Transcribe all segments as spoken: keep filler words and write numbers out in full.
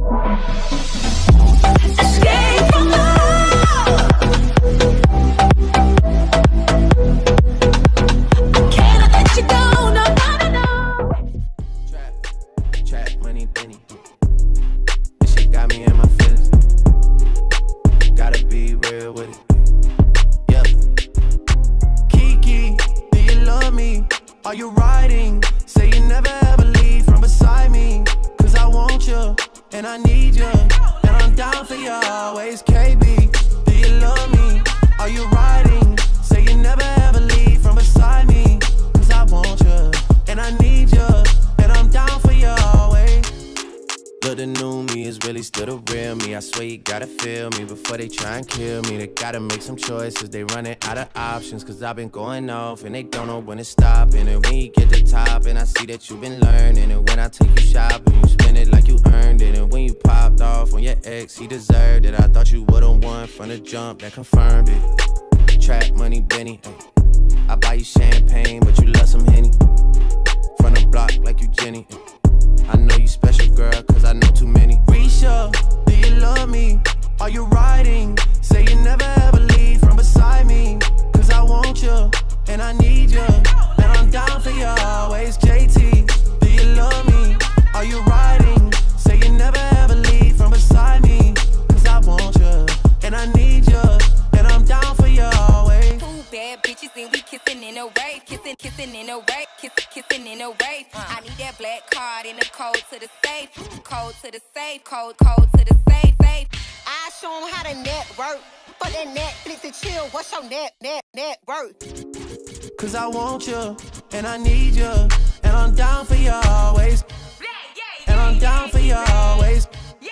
Escape from love. Can't let you go, no, no, no. Trap, trap, money, penny. This shit got me in my feelings. Gotta be real with it. Yeah. Kiki, do you love me? Are you riding? Say you never ever leave from beside me. Cause I want you, and I need you, and I'm down for you always. K B, do you love me? Are you riding? Say you never ever leave from beside me. Cause I want you, and I need you, and I'm down for you always. Look, the new me is really still the real me. I swear you gotta feel me before they try and kill me. They gotta make some choices, they running out of options. Cause I've been going off and they don't know when to stop. And when you get to the top and I see that you've been learning. And when I take you shopping, you spend it like you earned it. And when you popped off on your ex, he deserved it. I thought you would've won from the jump, that confirmed it. Trap, money, Benny, ay. I buy you champagne, but you love some Henny. From the block like you Jenny, ay. I know you special, girl, cause I know too many. Risha, do you love me? Are you riding? Say you never ever leave from beside me. Cause I want you, and I need you, and I'm down for you always. J T, do you love me? Are you riding? Say you never ever leave from beside me. Cause I want you, and I need you, and I'm down for you always. Two bad bitches and we kissing in a wave. Kissing, kissing in a wave. Kissing, kissing in a wave. I need that black card in the code to the safe. Code to the safe. Code, code to the safe, safe. I show them how to network. For that Netflix and chill, what's your net, net, net worth? Cause I want you, and I need you, and I'm down for you always. And I'm down for you always.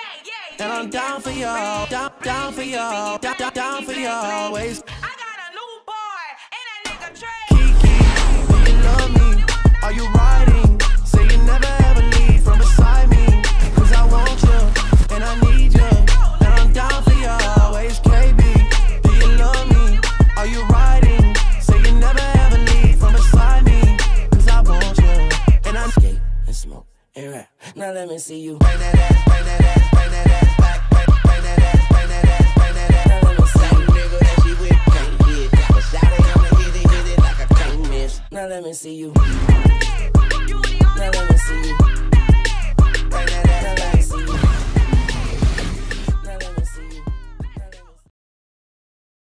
And I'm down for you, down, down for you, down, down, down for you always. I got a new boy, and that nigga Trey. Kiki, do you love me? Are you riding? Say you never ever leave from beside me. Cause I want you, and I need you, and I'm down for you always. K B, do you love me? Are you riding? Say you never ever leave from beside me. Cause I want you, and I skate and smoke and rap. Now let me see you bring that ass, bring that ass, bring that ass back, bring, bring that ass, bring that ass, bring that ass. Now let me see you, nigga that she with can't hit. Got a shot at him and hit it, hit it like I can't miss. Now let me see you. Now let me see you.